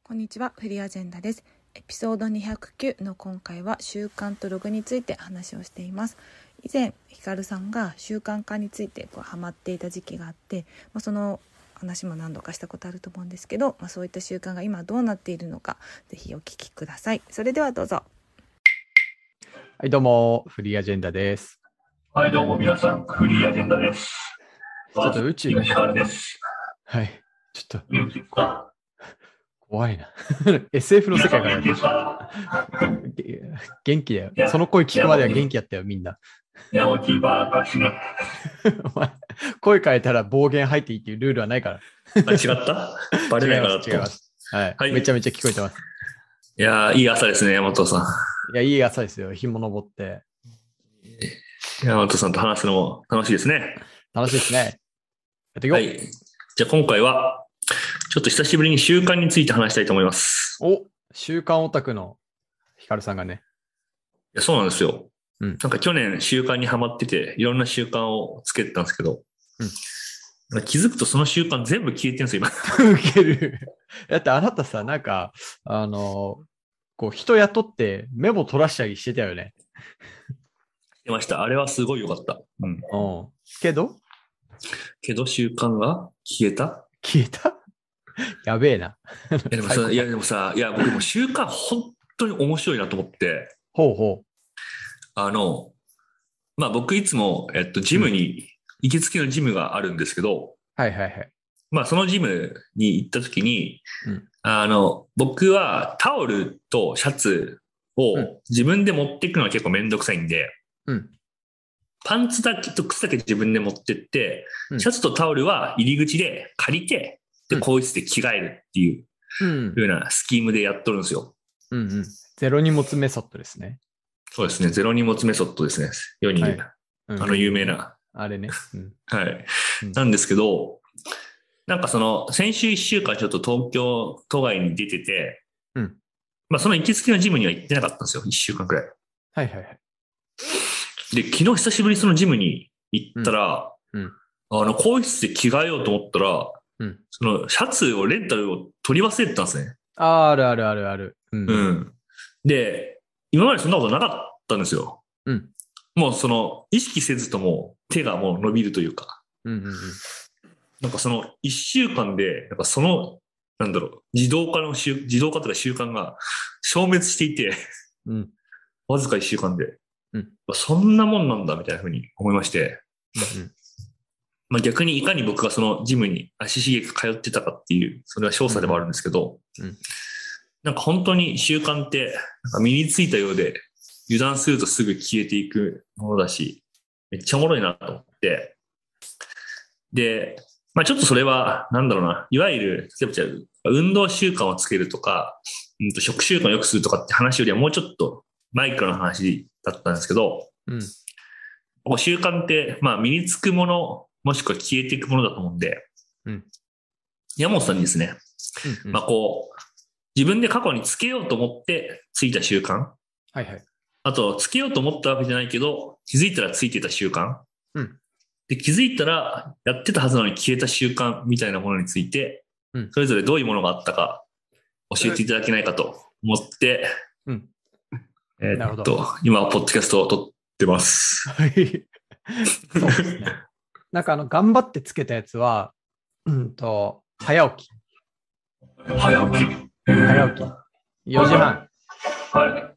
こんにちは、フリーアジェンダです。エピソード209の今回は習慣とログについて話をしています。以前ヒカルさんが習慣化についてハマっていた時期があって、その話も何度かしたことあると思うんですけど、そういった習慣が今どうなっているのか、ぜひお聞きください。それではどうぞ。 はい、どうもフリーアジェンダです。 はい、どうも皆さん、フリーアジェンダです。 ちょっと宇宙ヒカルです。 はい、ちょっと元気ですか？ 怖いなSF の世界から元気ですか？ 元気だよ。その声聞くまでは元気やったよ、みんな。 ヤモティバーガシね。 お前声変えたら暴言入っていいっていうルールはないから。 あ、違ったバレないかなと。 違います。はい、 はい。 めちゃめちゃ聞こえてます。 いやー、いい朝ですね、山本さん。 いや、いい朝ですよ。日も昇って。 山本さんと話すのも楽しいですね。 楽しいですね。やっていこう。 はい。じゃあ今回は、ちょっと久しぶりに習慣について話したいと思います。 お、習慣オタクのヒカルさんがね。 いや、そうなんですよ。 うん。 なんか去年習慣にハマってて、いろんな習慣をつけてたんですけど、気づくとその習慣全部消えてるんですよ、 今。ウケる。だってあなたさ、なんか、こう人雇ってメモ取らしたりしてたよね。 してました。あれはすごい良かった。うん。 けど習慣が消えた？ 消えたやべえな。 でもさ、僕も習慣本当に面白いなと思って、 ほうほ僕いつも、ジムに、行きつけのジムがあるんですけど、 はいはいはい。 そのジムに行った時に、 うん。 僕はタオルとシャツを自分で持っていくのは結構めんどくさいんで、 うん。 パンツだけと靴だけ自分で持ってって、 うんシャツとタオルは入り口で借りて、で、 うん更衣室で着替えるっていう風なスキームでやっとるんですよ。 うんうん。ゼロ荷物メソッドですね。 そうですね。ゼロ荷物メソッドですね。世に言う、 はい有名な。 あれね。うん、 はい、 うん。 なんですけど、なんか先週1週間ちょっと東京都外に出てて、 うん。 その行きつけのジムには行ってなかったんですよ。1週間くらい。 はいはいはい。 で、昨日久しぶりにそのジムに行ったら、更衣室で着替えようと思ったら、そのシャツをレンタルを取り忘れてたんですね。 あるあるあるある。 で、今までそんなことなかったんですよ。もう意識せずとも手がもう伸びるというか。なんか1週間で、なんか自動化とか習慣が消滅していて、わずか1週間で、そんなもんなんだみたいなふうに思いまして、逆にいかに僕がそのジムに足しげく通ってたかっていう、それは詳細でもあるんですけど、なんか本当に習慣ってなんか身についたようで、油断するとすぐ消えていくものだし、めっちゃおもろいなと思って、で、ちょっとそれは、いわゆる、例えば運動習慣をつけるとか、食習慣を良くするとかって話よりはもうちょっとマイクロな話だったんですけど、習慣って、身につくもの、もしくは消えていくものだと思うんで、山本さんにですね、自分で過去につけようと思ってついた習慣、あと、つけようと思ったわけじゃないけど、気づいたらついてた習慣、で、気づいたらやってたはずなのに消えた習慣みたいなものについて、それぞれどういうものがあったか教えていただけないかと思って、今、ポッドキャストを撮ってます。 はい。そうですね。なんか頑張ってつけたやつは、早起き。 早起き。 4時半。 はい。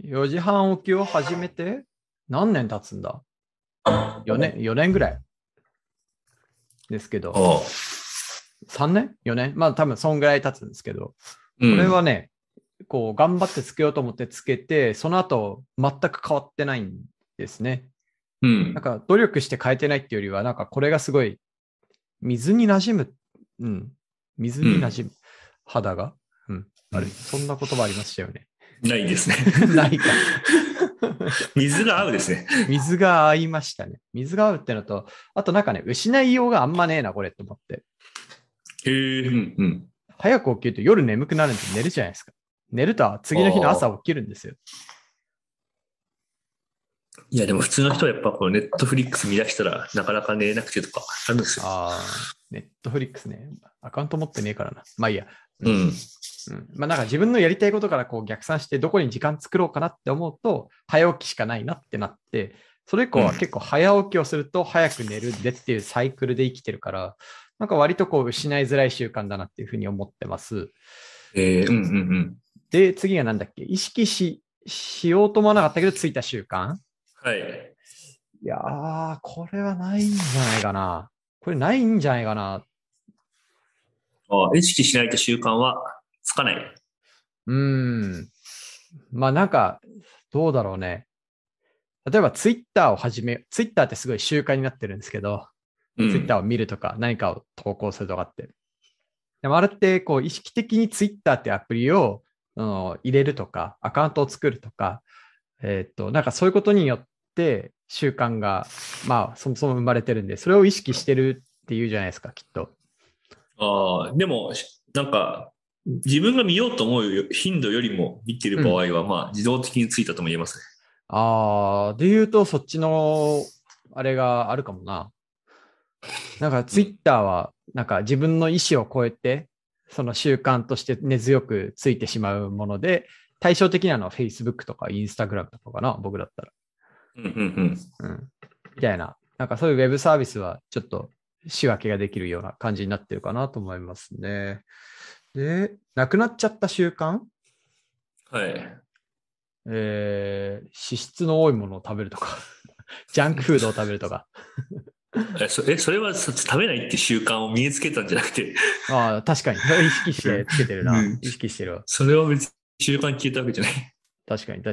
4時半起きを始めて何年経つんだ ?4 年ぐらいですけど。3年 ?4 年多分そんぐらい経つんですけど。これはね、頑張ってつけようと思ってつけて、その後全く変わってないんですね。なんか努力して変えてないっていうよりは、なんかこれがすごい水に馴染む。水に馴染む。肌が。あれ、そんな言葉ありましたよね。 ないですね。 ないか。 水が合うですね。 水が合いましたね。水が合うってのと、あとなんかね、失いようがあんまねえな、これって思って。早く起きると夜眠くなるんで寝るじゃないですか。寝ると次の日の朝起きるんですよ。 いや、でも普通の人はやっぱネットフリックス見出したらなかなか寝れなくてとかあるんですよ。 ネットフリックスね。 アカウント持ってねえからな。まあいいや。 うん。 まあなんか自分のやりたいことからこう逆算してどこに時間作ろうかなって思うと、早起きしかないなってなって、それ以降は結構早起きをすると早く寝るんでっていうサイクルで生きてるから、なんか割とこう失いづらい習慣だなっていうふうに思ってます。で、次がなんだっけ、意識しようと思わなかったけどついた習慣。 はい。 いやー、これはないんじゃないかな。これないんじゃないかな。 意識しないと習慣はつかない。 まあなんか、どうだろうね。例えばツイッターをツイッターってすごい習慣になってるんですけど、ツイッターを見るとか何かを投稿するとかって。でもあれってこう意識的にツイッターってアプリを入れるとか、アカウントを作るとか、なんかそういうことによって習慣が、まあそもそも生まれてるんで、それを意識してるっていうじゃないですか、きっと。 でも、なんか、自分が見ようと思う頻度よりも見てる場合は、まあ自動的についたとも言えますね。 で言うとそっちの、あれがあるかもな。なんかツイッターは、なんか自分の意思を超えて、その習慣として根強くついてしまうもので、対照的なのは Facebook とか Instagram とかかな、僕だったら。みたいな。なんかそういうウェブサービスはちょっと仕分けができるような感じになってるかなと思いますね。で、なくなっちゃった習慣？ はい。 脂質の多いものを食べるとか、ジャンクフードを食べるとか。 それは食べないって習慣を身につけたんじゃなくて。 確かに。意識してつけてるな。意識してるわ。 それは別に習慣消えたわけじゃない。 確かに。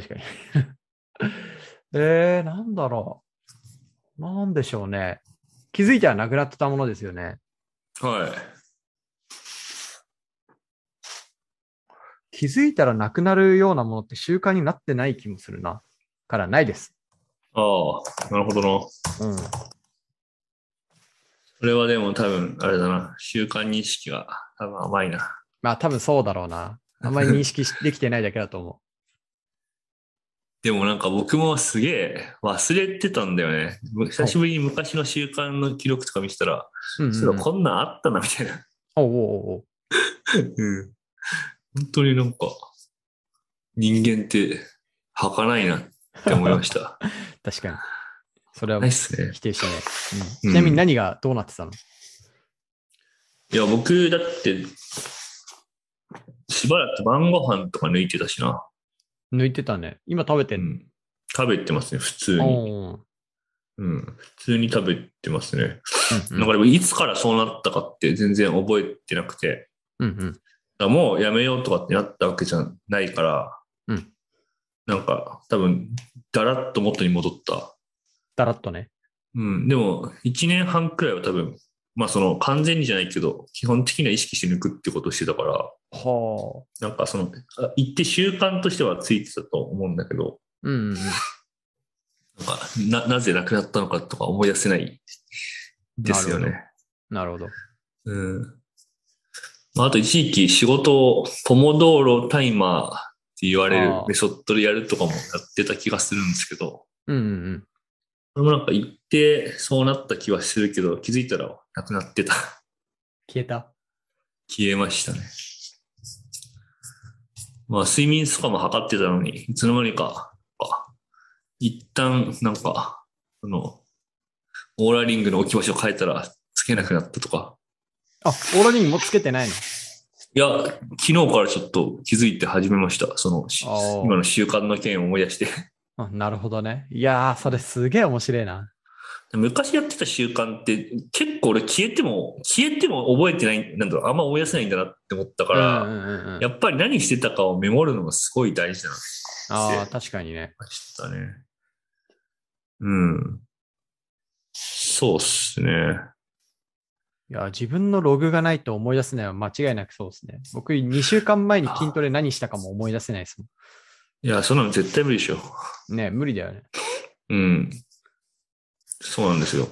なんだろう。なんでしょうね。気づいたらなくなってたものですよね。 はい。 気づいたらなくなるようなものって習慣になってない気もするな。からないです。 なるほどな。それはでも多分、あれだな。習慣認識が多分甘いな。 まあ多分そうだろうな。あんまり認識できてないだけだと思う。 でもなんか僕もすげえ忘れてたんだよね。久しぶりに昔の習慣の記録とか見せたら、そういえばこんなんあったなみたいな。本当になんか、人間って儚いなって思いました。 確かに。それは否定しない。ちなみに何がどうなってたの？ いや、僕だって、しばらく晩ご飯とか抜いてたしな。 抜いてたね。今食べてんの？ 食べてますね、普通に。普通に食べてますね。だからいつからそうなったかって全然覚えてなくて。だからもうやめようとかってなったわけじゃないから、なんか多分、だらっと元に戻った。 だらっとね。 でも、1年半くらいは多分、まあその完全にじゃないけど、基本的には意識して抜くってことをしてたから、なんかその、言って習慣としてはついてたと思うんだけど、なんかなぜなくなったのかとか思い出せないですよね。 なるほど。 あと一時期仕事をポモドーロタイマーって言われるメソッドでやるとかもやってた気がするんですけど、これもなんか言ってそうなった気はするけど、気づいたらなくなってた。 消えましたね。まあ睡眠とかも測ってたのに、いつの間にか、一旦なんか、オーラリングの置き場所を変えたらつけなくなったとか。 オーラリングもつけてないの？ いや、昨日からちょっと気づいて始めました。今の習慣の件を思い出して。 なるほどね。いやー、それすげえ面白いな。 昔やってた習慣って結構俺消えても覚えてない、あんま思い出せないんだなって思ったから、やっぱり何してたかをメモるのがすごい大事だな。 確かにね。 したね。そうっすね。 いや、自分のログがないと思い出せないのは間違いなくそうですね。僕2週間前に筋トレ何したかも思い出せないですもん。 いや、そんなの絶対無理でしょ。 ね、無理だよね。 そうなんですよ。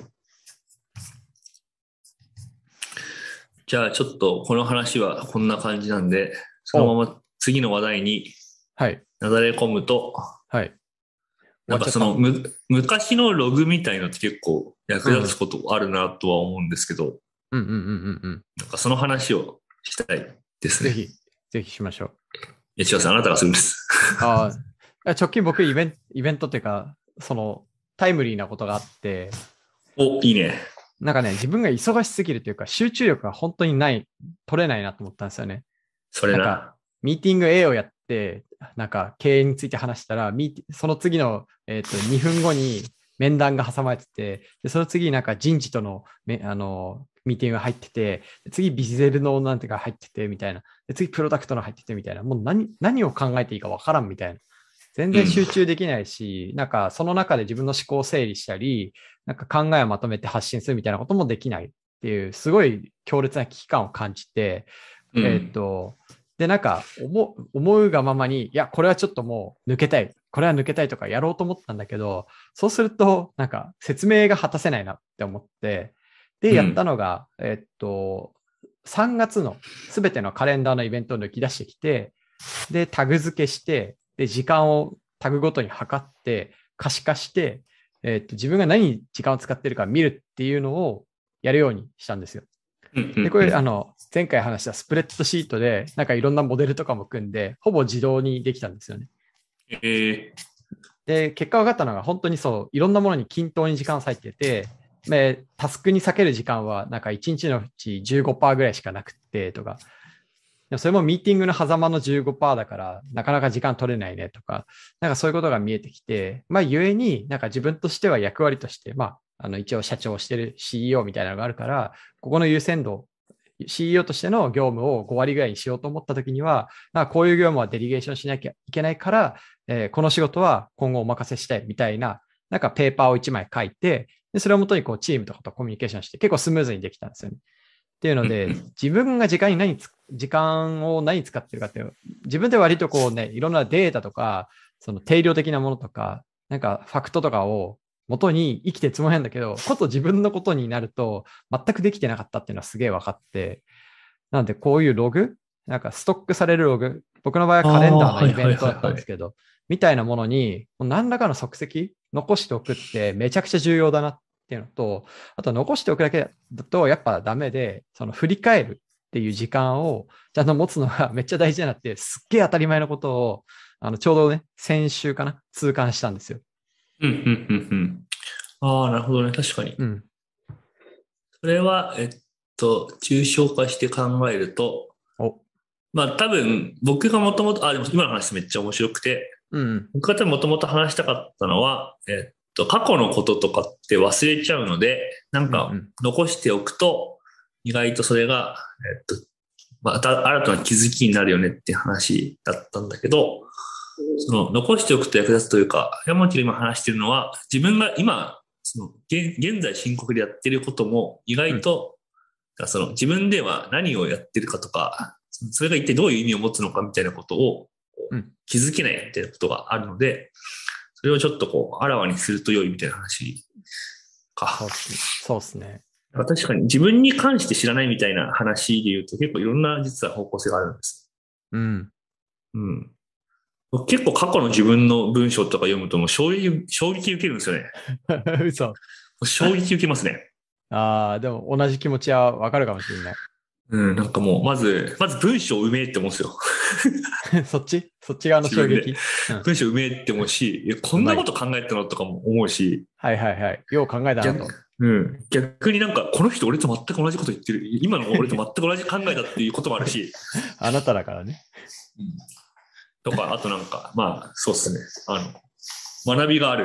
じゃあちょっとこの話はこんな感じなんで、そのまま次の話題になだれ込むと、なんかその昔のログみたいのって結構役立つことあるなとは思うんですけど、 うんうんうんうんうん。 なんかその話をしたいですね。 ぜひしましょう。 いや、違う、あなたがするんです。 ああ、直近僕イベントっていうか、タイムリーなことがあって、 お、いいね。 なんかね、自分が忙しすぎるというか、集中力が本当に取れないなと思ったんですよね。 それなんか、ミーティング A をやって、なんか、経営について話したら、その次の、2分後に面談が挟まれてて、でその次、なんか人事との、ミーティングが入ってて、次ビジネルのなんていうか入ってて、みたいな。で次、プロダクトの入ってて、みたいな。もう何を考えていいかわからん、みたいな。全然集中できないし、なんかその中で自分の思考を整理したり、なんか考えをまとめて発信するみたいなこともできないっていう、すごい強烈な危機感を感じて、で、なんか思うがままに、いや、これはちょっともう抜けたい。これは抜けたいとかやろうと思ったんだけど、そうすると、なんか説明が果たせないなって思って、で、やったのが、3月のすべてのカレンダーのイベントを抜き出してきて、で、タグ付けして、で、時間をタグごとに測って、可視化して、自分が何に時間を使ってるか見るっていうのをやるようにしたんですよ。で、これ、前回話したスプレッドシートで、なんかいろんなモデルとかも組んで、ほぼ自動にできたんですよね。で、結果分かったのが、本当にそう、いろんなものに均等に時間を割いてて、タスクに割ける時間は、なんか1日のうち 15% ぐらいしかなくて、とか、それもミーティングの狭間の 15% だから、なかなか時間取れないねとか、なんかそういうことが見えてきて、ゆえになんか自分としては役割として、一応社長をしてる CEO みたいなのがあるから、ここの優先度、CEO としての業務を5割ぐらいにしようと思ったときには、なんかこういう業務はデリゲーションしなきゃいけないから、この仕事は今後お任せしたいみたいな、なんかペーパーを1枚書いて、でそれをもとにこうチームとかとコミュニケーションして結構スムーズにできたんですよね。っていうので、自分が時間を何使ってるかっていう、自分で割とこうね、いろんなデータとか、その定量的なものとか、なんかファクトとかを元に生きてるつもりなんだけど、こと自分のことになると全くできてなかったっていうのはすげえ分かって、なのでこういうログ、なんかストックされるログ、僕の場合はカレンダーのイベントだったんですけど、みたいなものに何らかの足跡残しておくってめちゃくちゃ重要だなっていうのと、あと残しておくだけだとやっぱダメで、その振り返るっていう時間をちゃんと持つのがめっちゃ大事だなって、すっげえ当たり前のことを、ちょうどね、先週かな、痛感したんですよ。 ああ、なるほどね。確かに。 うん。 それは、抽象化して考えると、多分、僕がもともと、でも今の話めっちゃ面白くて、僕が多分もともと話したかったのは、過去のこととかって忘れちゃうので、なんか残しておくと、意外とそれが、新たな気づきになるよねって話だったんだけど、その残しておくと役立つというか、山本が今話してるのは、自分が今、現在深刻でやってることも意外と、その自分では何をやってるかとか、それが一体どういう意味を持つのかみたいなことを気づけないみたいなことがあるので、それをちょっとこう、あらわにすると良いみたいな話か。 そうですね。 確かに自分に関して知らないみたいな話で言うと結構いろんな実は方向性があるんです。結構過去の自分の文章とか読むともう衝撃受けるんですよね。 嘘。 衝撃受けますね。 でも同じ気持ちはわかるかもしれない。 なんかもう、まず文章うめえって思うんですよ。 そっち側の衝撃。 文章うめえって思うし、こんなこと考えたのとかも思うし。 よう考えたなと。 逆になんか、この人俺と全く同じこと言ってる。今の俺と全く同じ考えだっていうこともあるし。 あなただからね。 とか、あとなんか、そうっすね。学びがある。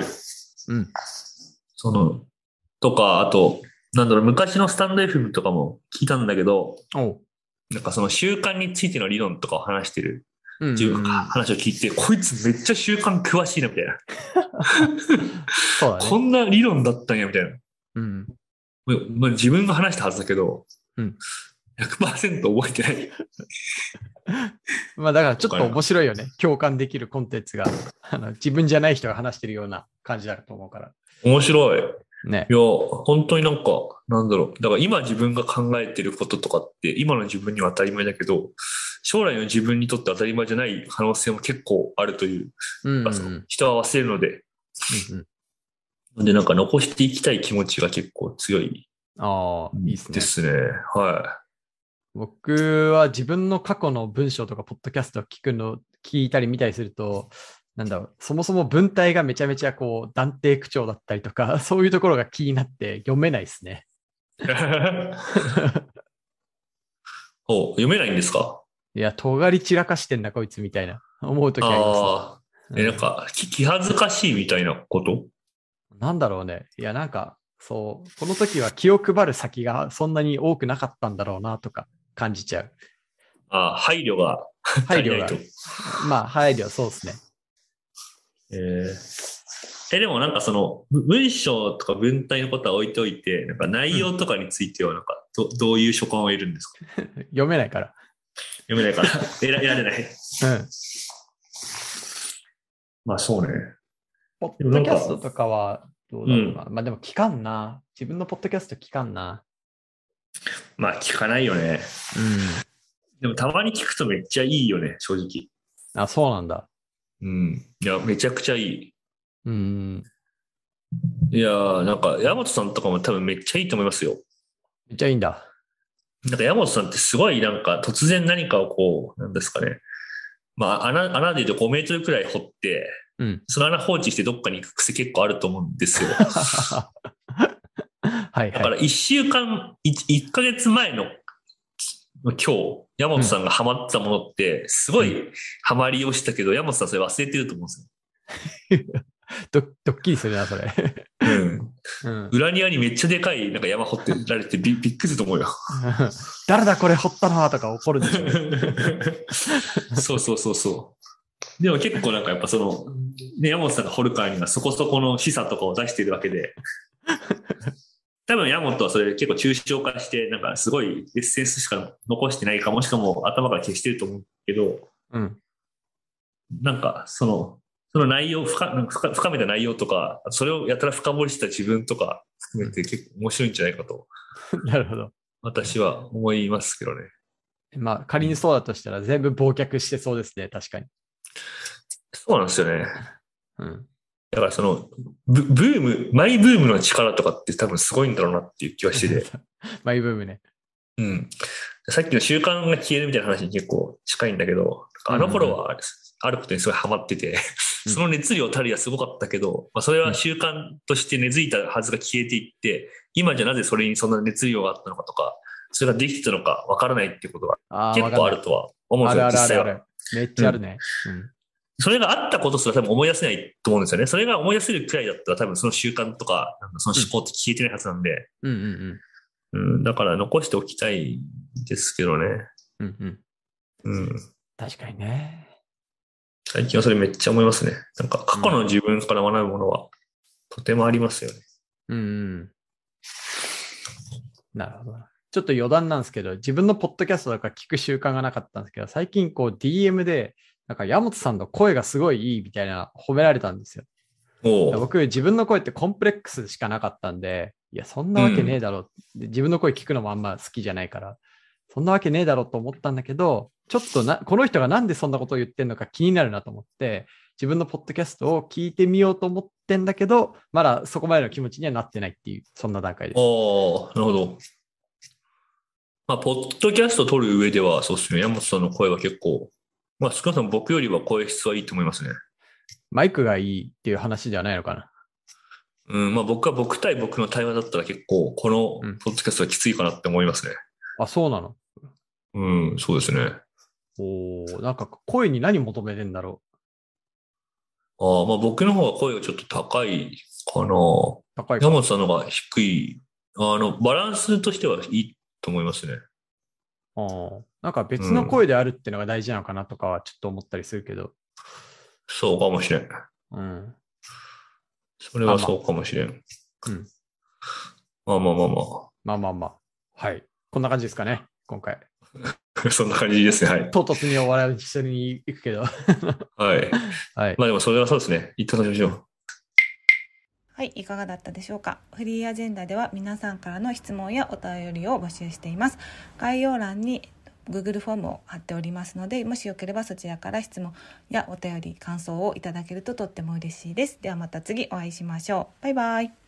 とか、あと、昔のスタンド FM とかも聞いたんだけど、なんかその習慣についての理論とかを話してる話を聞いて、こいつめっちゃ習慣詳しいな、みたいな。そうだね。こんな理論だったんや、みたいな。自分が話したはずだけど、100% 覚えてない。 だからちょっと面白いよね。共感できるコンテンツが自分じゃない人が話してるような感じだと思うから。 面白い。ね。いや、本当になんか、だから今自分が考えてることとかって、今の自分には当たり前だけど、将来の自分にとって当たり前じゃない可能性も結構あるという。人は忘れるので。で、なんか残していきたい気持ちが結構強いああ、いいっすね。 ですね。は僕は自分の過去の文章とかポッドキャストを聞いたり見たりすると、なんだろう、そもそも文体がめちゃめちゃこう断定口調だったりとか、そういうところが気になって読めないですね。 い。読めないんですか？ いや、尖り散らかしてんな、こいつみたいな思うときありますね。 ああ、なんか、気恥ずかしいみたいなこと？ なんだろうね。いや、なんか、そう、この時は気を配る先がそんなに多くなかったんだろうなとか感じちゃう。 配慮が配慮が足りないと。。 まあ、配慮、そうですね。 でもなんかその、文章とか文体のことは置いておいて、なんか内容とかについてはなんか、どういう所感を得るんですか？ 読めないから。 読めないから。得られない。 うん。 まあそうね。 ポッドキャストとかはどうだろうな。まあでも聞かんな。自分のポッドキャスト聞かんな。 まあ聞かないよね。 うん。 でもたまに聞くとめっちゃいいよね、正直。 あ、そうなんだ。 うん。いや、めちゃくちゃいい。 うん。 いやー、なんか、山本さんとかも多分めっちゃいいと思いますよ。 めっちゃいいんだ。 なんか山本さんってすごいなんか突然何かをこう、なんですかね。まあ穴で言うと5メートルくらい掘って、 うん。 その穴放置してどっかに行く癖結構あると思うんですよ。 はいはい。 だから1週間、1ヶ月前の今日、山本さんがハマったものって、すごいハマりをしたけど、山本さんそれ忘れてると思うんですよ。 ドッキリするな、それ。 うん。裏庭にめっちゃでかいなんか山掘ってられてびっくりすると思うよ。 誰だこれ掘ったのとか怒るでしそょ。 う。でも結構なんかやっぱその、ね、山本さんが掘るからにはそこそこの示唆とかを出しているわけで、多分山本はそれ結構抽象化して、なんかすごいエッセンスしか残してないかもしくはもう頭から消してると思うけど、 うん。 なんかその内容深めた内容とか、それをやたら深掘りした自分とか含めて結構面白いんじゃないかと。 なるほど。 私は思いますけどね。 まあ、仮にそうだとしたら全部忘却してそうですね、確かに。 そうなんですよね。 うん。 だからその、マイブームの力とかって多分すごいんだろうなっていう気はしてて。 マイブームね。 うん。さっきの習慣が消えるみたいな話に結構近いんだけど、あの頃はあることにすごいハマってて、その熱量たるやすごかったけど、まあ、それは習慣として根付いたはずが消えていって、今じゃなぜそれにそんな熱量があったのかとか、それができてたのかわからないっていうことが結構あるとは思うんですよ、実際は。 めっちゃあるね。 それがあったことすら多分思い出せないと思うんですよね。それが思い出せるくらいだったら多分その習慣とか、その思考って消えてないはずなんで。だから残しておきたいですけどね。 確かにね。 最近はそれめっちゃ思いますね。なんか過去の自分から学ぶものはとてもありますよね。 なるほど。ちょっと余談なんですけど、自分のポッドキャストとか聞く習慣がなかったんですけど、最近こう DM で、なんか山本さんの声がすごいいいみたいな褒められたんですよ。僕自分の声ってコンプレックスしかなかったんで、いやそんなわけねえだろう、自分の声聞くのもあんま好きじゃないから、そんなわけねえだろうと思ったんだけど、ちょっとこの人がなんでそんなことを言ってんのか気になるなと思って、自分のポッドキャストを聞いてみようと思ってんだけど、まだそこまでの気持ちにはなってないっていう、そんな段階です。 なるほど。まあ、ポッドキャスト撮る上では、そうですね。山本さんの声は結構、まあ、少なくとも僕よりは声質はいいと思いますね。 マイクがいいっていう話ではないのかな。 まあ僕対僕の対話だったら結構、このポッドキャストはきついかなって思いますね。 あ、そうなの？ そうですね。 なんか声に何求めてんだろう。まあ僕の方が声がちょっと高いかな。 高いか。 山本さんの方が低い。バランスとしてはいいと思いますね。 なんか別の声であるっていうのが大事なのかなとかはちょっと思ったりするけど。 そうかもしれん。それはそうかもしれん。まあ。 はい。こんな感じですかね、今回。 そんな感じですね。はい。 唐突に終わらせに行くけど。 はい。まあでもそれはそうですね。一旦立ちましょう。 はい、いかがだったでしょうか。フリーアジェンダでは皆さんからの質問やお便りを募集しています。概要欄に Google フォームを貼っておりますので、もしよければそちらから質問やお便り、感想をいただけるととっても嬉しいです。ではまた次お会いしましょう。バイバイ。